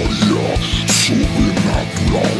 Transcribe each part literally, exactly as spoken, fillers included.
memória sobrenatural.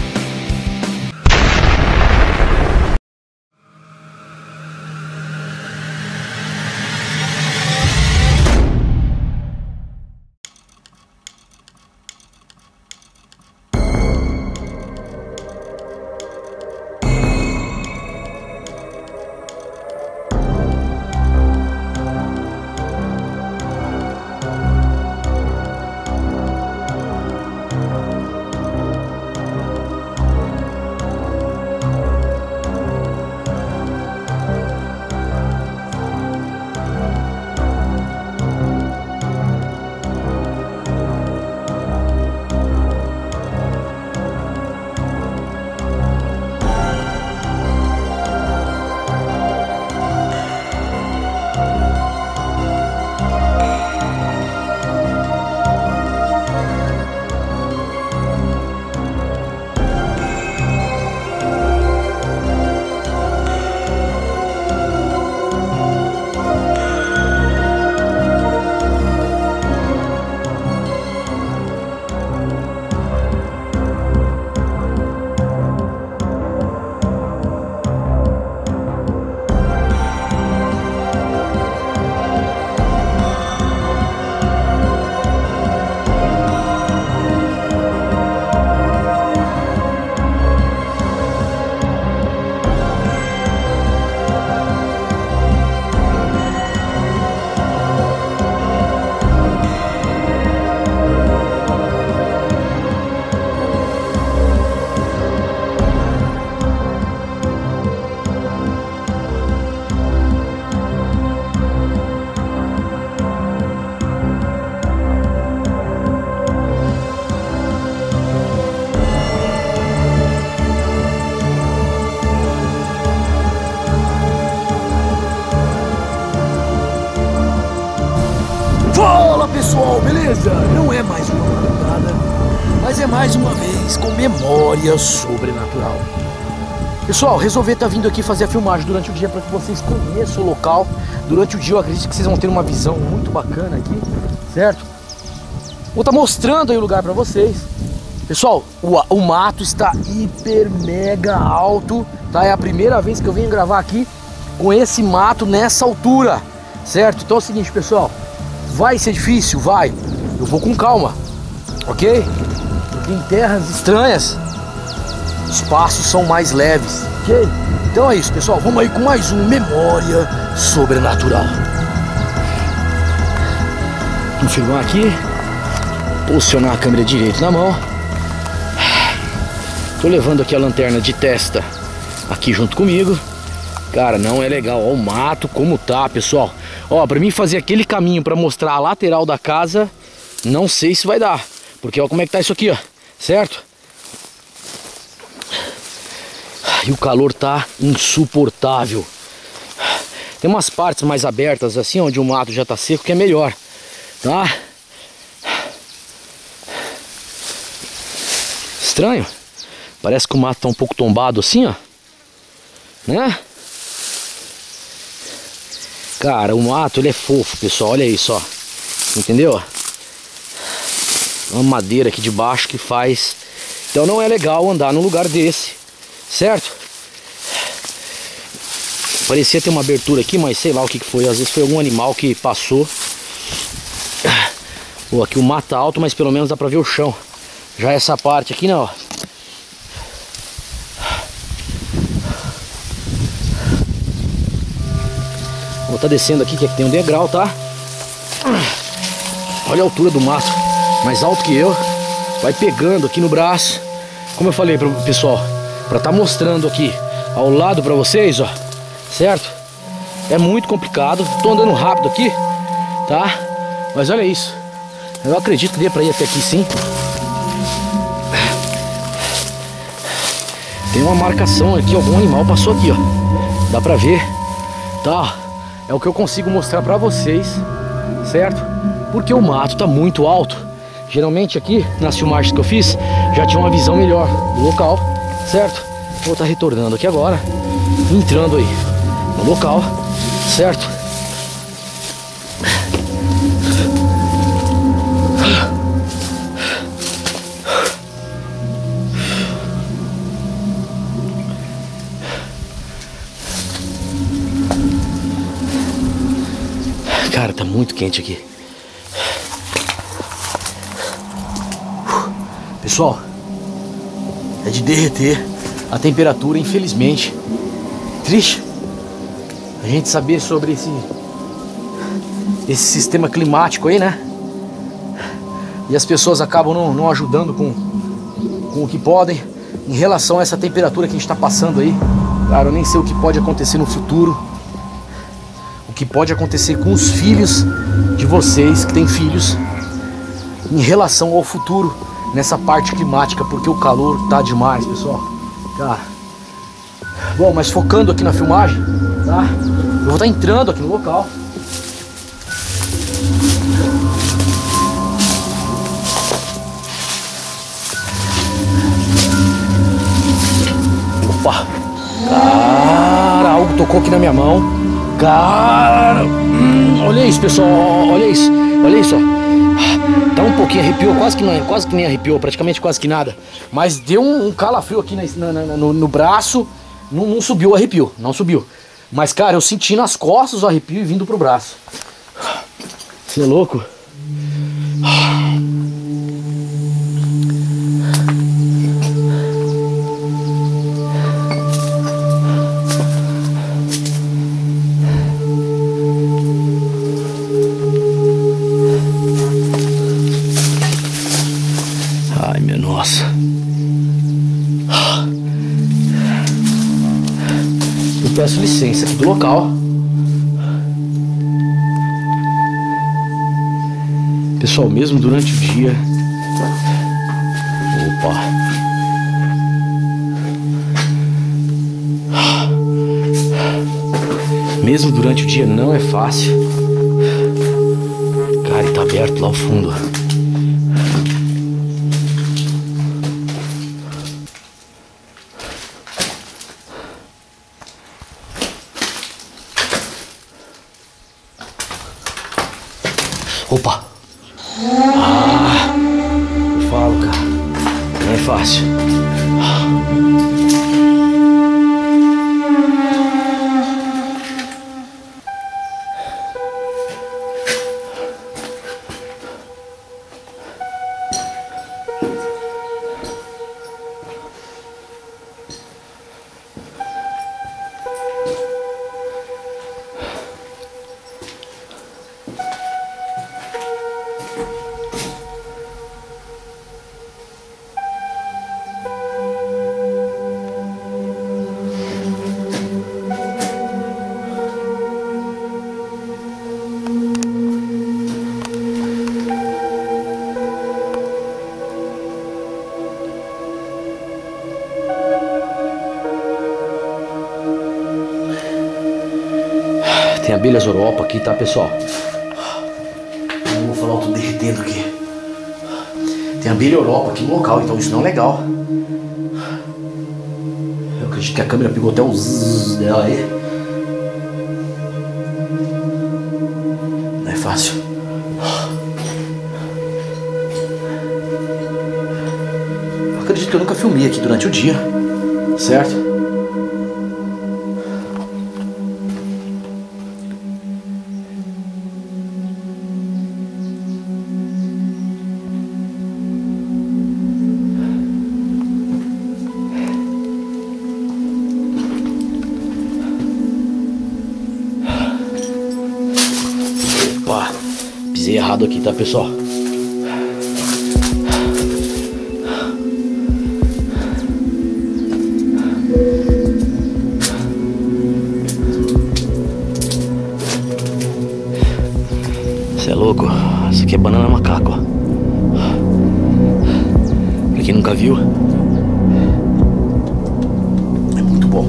Fala pessoal, beleza? Não é mais uma madrugada, mas é mais uma vez com memória sobrenatural. Pessoal, resolvi estar vindo aqui fazer a filmagem durante o dia para que vocês conheçam o local. Durante o dia eu acredito que vocês vão ter uma visão muito bacana aqui, certo? Vou estar mostrando aí o lugar para vocês. Pessoal, o, o mato está hiper mega alto, tá? É a primeira vez que eu venho gravar aqui com esse mato nessa altura, certo? Então é o seguinte, pessoal, vai ser difícil? Vai. Eu vou com calma, ok? Porque em terras estranhas os passos são mais leves, ok? Então é isso, pessoal. Vamos aí com mais um Memória Sobrenatural. Vamos filmar aqui. Posicionar a câmera direito na mão. Tô levando aqui a lanterna de testa aqui junto comigo. Cara, não é legal. Ó o mato como tá, pessoal. Ó, pra mim fazer aquele caminho pra mostrar a lateral da casa, não sei se vai dar. Porque ó como é que tá isso aqui, ó. Certo? E o calor tá insuportável. Tem umas partes mais abertas assim, onde o mato já tá seco, que é melhor, tá? Estranho. Parece que o mato tá um pouco tombado assim, ó. Né? Cara, o mato ele é fofo, pessoal. Olha isso, ó. Entendeu? Uma madeira aqui de baixo que faz. Então não é legal andar num lugar desse, certo? Parecia ter uma abertura aqui, mas sei lá o que que foi. Às vezes foi algum animal que passou. Pô, aqui o mato tá alto, mas pelo menos dá pra ver o chão. Já essa parte aqui não, ó. Vou estar descendo aqui, que aqui tem um degrau, tá? Olha a altura do mato, mais alto que eu. Vai pegando aqui no braço. Como eu falei pro pessoal, pra estar mostrando aqui ao lado pra vocês, ó. Certo? É muito complicado. Tô andando rápido aqui, tá? Mas olha isso. Eu acredito que dê pra ir até aqui sim. Tem uma marcação aqui, algum animal passou aqui, ó. Dá pra ver, tá? É o que eu consigo mostrar pra vocês, certo? Porque o mato tá muito alto. Geralmente aqui, nas filmagens que eu fiz, já tinha uma visão melhor do local, certo? Vou estar retornando aqui agora, entrando aí no local, certo? muito quente aqui. Pessoal, é de derreter a temperatura, infelizmente. Triste a gente saber sobre esse, esse sistema climático aí, né? E as pessoas acabam não, não ajudando com, com o que podem em relação a essa temperatura que a gente está passando aí. Claro, eu nem sei o que pode acontecer no futuro, o que pode acontecer com os filhos de vocês que têm filhos em relação ao futuro nessa parte climática, porque o calor tá demais, pessoal. Cara, bom, mas focando aqui na filmagem, tá? Eu vou estar entrando aqui no local. Opa! Cara, algo tocou aqui na minha mão. Cara, hum, olha isso, pessoal, olha isso, olha isso, ó. Dá um pouquinho, arrepiou, quase que, não, quase que nem arrepiou, praticamente quase que nada. Mas deu um, um calafrio aqui na, na, no, no braço, não, não subiu o arrepio, não subiu. Mas, cara, eu senti nas costas o arrepio e vindo pro braço. Você é louco? Ai, minha nossa. Eu peço licença aqui do local. Pessoal, mesmo durante o dia. Opa. Mesmo durante o dia não é fácil. Cara, e tá aberto lá ao fundo. Opa! Ah, eu falo, cara, não é fácil. Tem abelhas Europa aqui, tá, pessoal? Eu vou falar, eu tô derretendo aqui. Tem abelha Europa aqui no local, então isso não é legal. Eu acredito que a câmera pegou até o zzz dela aí. Não é fácil. Eu acredito que eu nunca filmei aqui durante o dia, certo? Pisei errado aqui, tá, pessoal? Você é louco? Isso aqui é banana macaco, ó. Pra quem nunca viu, é muito bom.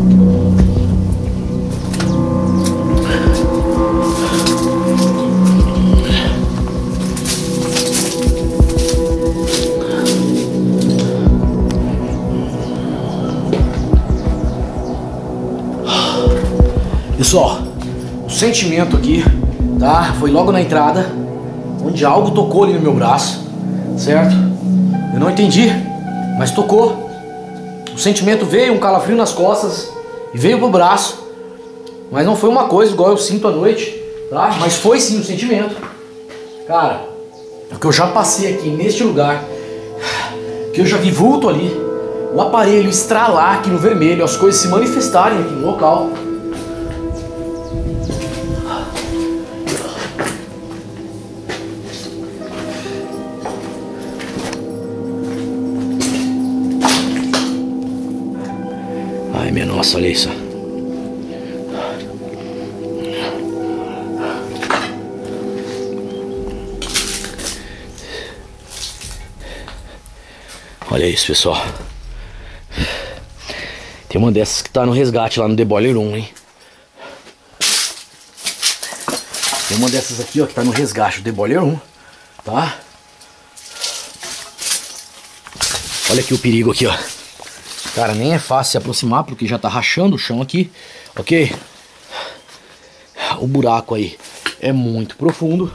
Pessoal, o sentimento aqui, tá? Foi logo na entrada, onde algo tocou ali no meu braço, certo? Eu não entendi, mas tocou. O sentimento veio, um calafrio nas costas e veio pro braço, mas não foi uma coisa igual eu sinto à noite, tá? Mas foi sim o sentimento. Cara, o que eu já passei aqui neste lugar, que eu já vi vulto ali, o aparelho estralar aqui no vermelho, as coisas se manifestarem aqui no local. Ai, minha nossa, olha isso. Olha isso, pessoal. Tem uma dessas que tá no resgate lá no The Boiler Room, hein? Tem uma dessas aqui, ó, que tá no resgate do The Boiler Room, tá? Olha aqui o perigo aqui, ó. Cara, nem é fácil se aproximar porque já tá rachando o chão aqui, ok? O buraco aí é muito profundo.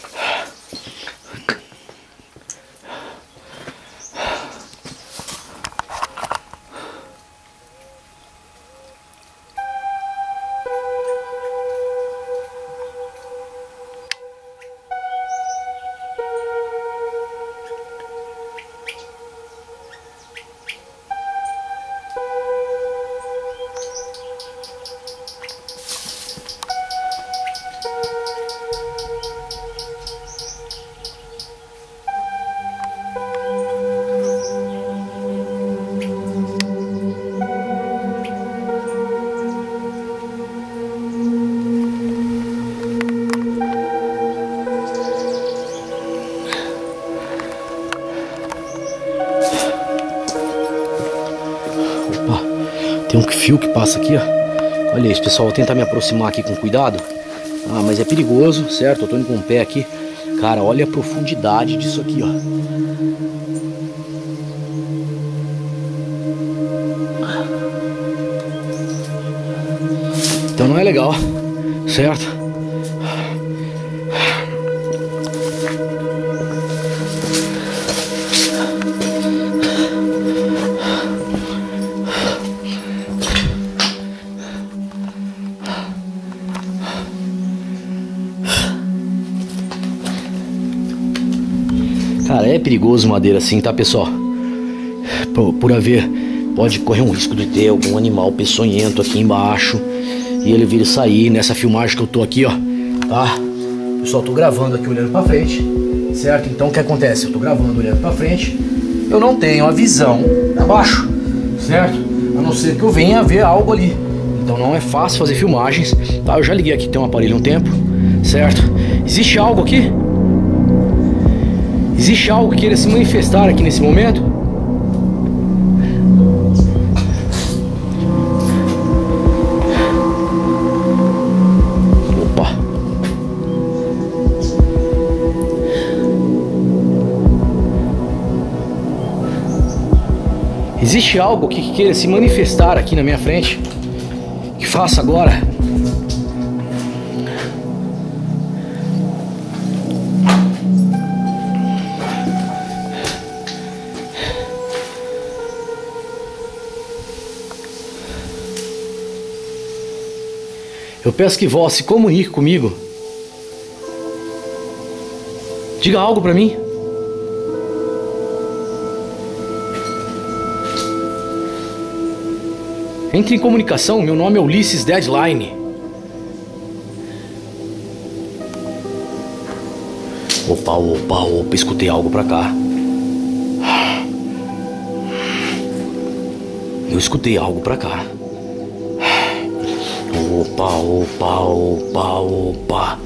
Tem um fio que passa aqui, ó. Olha isso, pessoal. Vou tentar me aproximar aqui com cuidado. Ah, mas é perigoso, certo? Eu tô indo com o pé aqui. Cara, olha a profundidade disso aqui, ó. Então não é legal, certo? Cara, é perigoso madeira assim, tá, pessoal? Por, por haver, pode correr um risco de ter algum animal peçonhento aqui embaixo e ele vir sair nessa filmagem que eu tô aqui, ó, tá? Pessoal, tô gravando aqui olhando pra frente, certo? Então o que acontece? Eu tô gravando olhando pra frente, eu não tenho a visão pra baixo, certo? A não ser que eu venha ver algo ali. Então não é fácil fazer filmagens, tá? Eu já liguei aqui, tem um aparelho há um tempo, certo? Existe algo aqui? Existe algo que queira se manifestar aqui nesse momento? Opa! Existe algo que queira se manifestar aqui na minha frente? Que faça agora? Eu peço que vós se comunique comigo. Diga algo pra mim. Entre em comunicação, meu nome é Ulisses Deadline. Opa, opa, opa, escutei algo pra cá. Eu escutei algo pra cá. Opa, opa, opa, opa.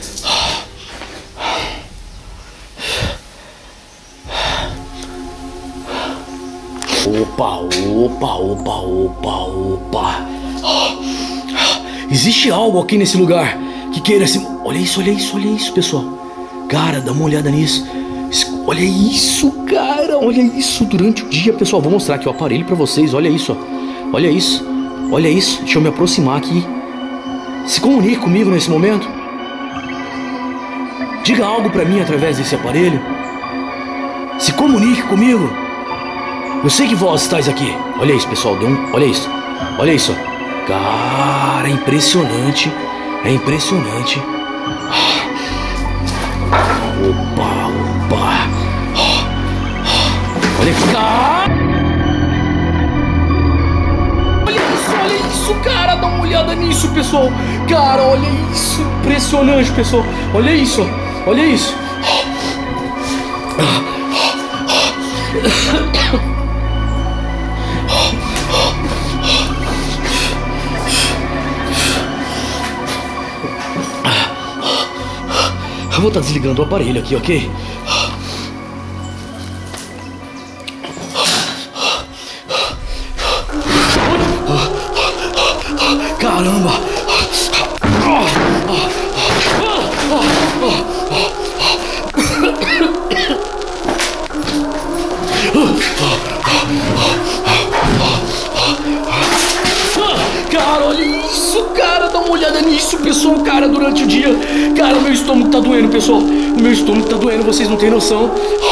Opa, opa, opa, opa, opa. Existe algo aqui nesse lugar que queira se... Olha isso, olha isso, olha isso, pessoal. Cara, dá uma olhada nisso. Olha isso, cara, olha isso. Durante o dia, pessoal, vou mostrar aqui o aparelho pra vocês. Olha isso, ó. Olha isso, olha isso. Deixa eu me aproximar aqui. Se comunique comigo nesse momento. Diga algo pra mim através desse aparelho. Se comunique comigo. Eu sei que vós estáis aqui. Olha isso, pessoal. Dê um... Olha isso. Olha isso. Cara, é impressionante. É impressionante. isso, pessoal. Cara, olha isso. Impressionante, pessoal. Olha isso, ó. Olha isso. Eu vou estar desligando o aparelho aqui, ok? Caramba! Cara, olha isso, cara, dá uma olhada nisso, pessoal, cara, durante o dia. Cara, meu estômago tá doendo, pessoal. O meu estômago tá doendo, vocês não têm noção.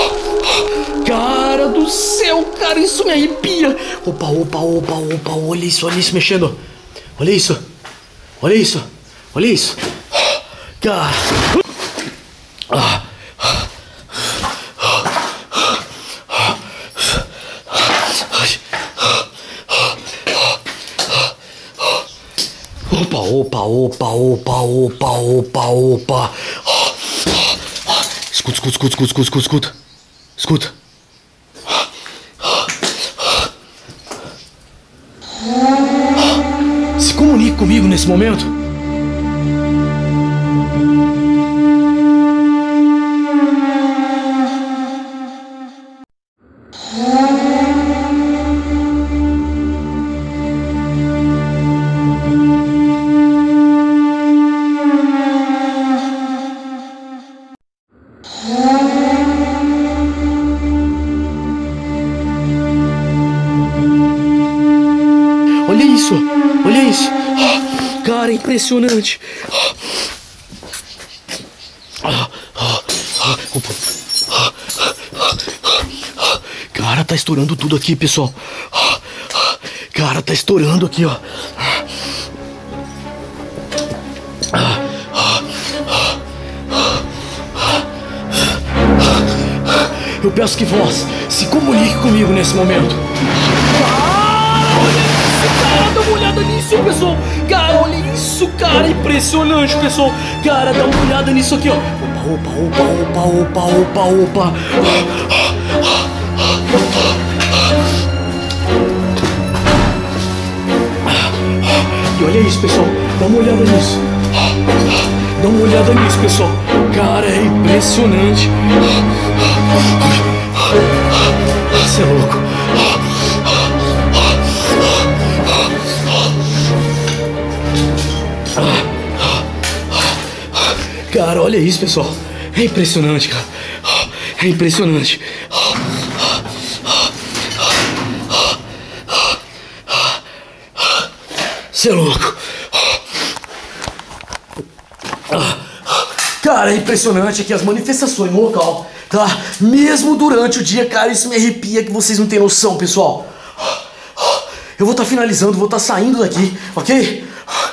Cara do céu, cara, isso me arrepia. Opa, opa, opa, opa, olha isso, olha isso mexendo. Olha isso, olha isso, olha isso. Cara. Opa, opa, opa, opa, opa, opa, opa. Escuta, escuta, escuta, escuta, escuta, escuta. Escuta. Se comunique comigo nesse momento. Olha isso, olha isso. Cara, é impressionante. Cara, tá estourando tudo aqui, pessoal. Cara, tá estourando aqui, ó. Eu peço que vós se comunique comigo nesse momento. Cara, dá uma olhada nisso, pessoal. Cara, olha isso, cara, impressionante, pessoal. Cara, dá uma olhada nisso aqui, ó. Opa, opa, opa, opa, opa, opa, opa. E olha isso, pessoal. Dá uma olhada nisso. Dá uma olhada nisso, pessoal. Cara, é impressionante. Você é louco. Cara, olha isso, pessoal. É impressionante, cara. É impressionante. Você é louco. Cara, é impressionante aqui as manifestações no local, tá? Mesmo durante o dia, cara, isso me arrepia que vocês não têm noção, pessoal. Eu vou estar finalizando, vou estar saindo daqui, ok?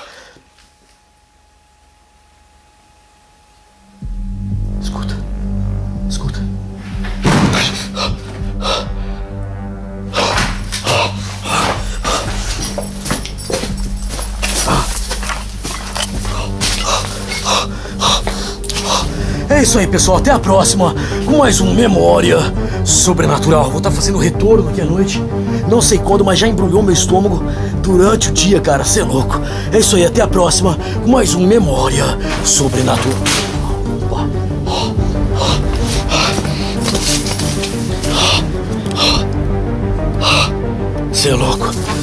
Escuta, escuta. É isso aí, pessoal, até a próxima com mais um Memória Sobrenatural. Vou estar fazendo retorno aqui à noite, não sei quando, mas já embrulhou meu estômago durante o dia, cara, cê é louco. É isso aí, até a próxima com mais um Memória Sobrenatural. Cê é louco.